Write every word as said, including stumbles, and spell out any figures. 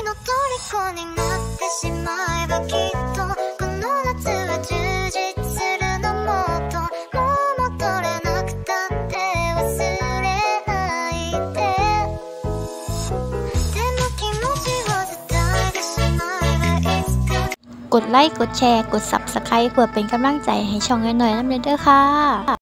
の虜になってしまえばきっとこの夏は充実するのもっともう戻れなくたって忘れないででも気持ちを伝えてしまえばいつかกดไลค์กดแชร์กด ซับสไครบ์ เพื่อเป็นกำลังใจให้ช่องน้อยๆน้ำเด้อค่ะ